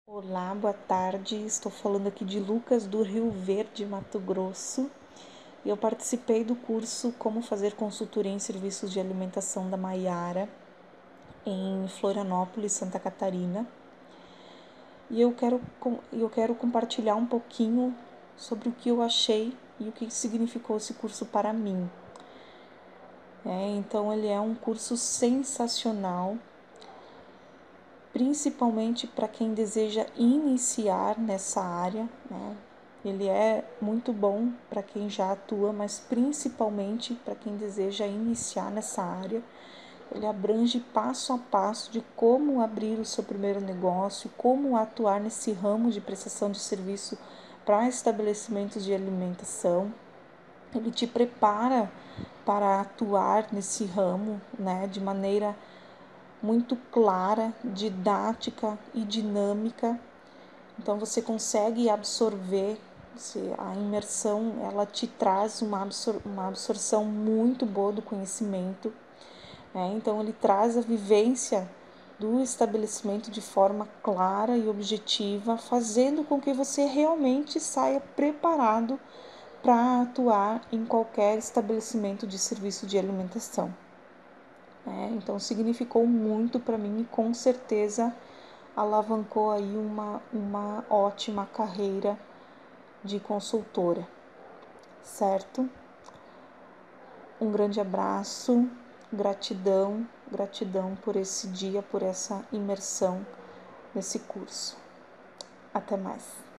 Olá, boa tarde. Estou falando aqui de Lucas do Rio Verde, Mato Grosso. E eu participei do curso Como Fazer Consultoria em Serviços de Alimentação da Maiara, em Florianópolis, Santa Catarina. E eu quero compartilhar um pouquinho sobre o que eu achei e o que significou esse curso para mim. Então, ele é um curso sensacional, principalmente para quem deseja iniciar nessa área, né? Ele é muito bom para quem já atua, mas principalmente para quem deseja iniciar nessa área. Ele abrange passo a passo de como abrir o seu primeiro negócio, como atuar nesse ramo de prestação de serviço para estabelecimentos de alimentação. Ele te prepara para atuar nesse ramo, né, de maneira muito clara, didática e dinâmica. Então você consegue absorver, a imersão ela te traz uma absorção muito boa do conhecimento. Então ele traz a vivência do estabelecimento de forma clara e objetiva, fazendo com que você realmente saia preparado para atuar em qualquer estabelecimento de serviço de alimentação. Então significou muito para mim e com certeza alavancou aí uma ótima carreira de consultora, certo? Um grande abraço, gratidão por esse dia, por essa imersão nesse curso. Até mais.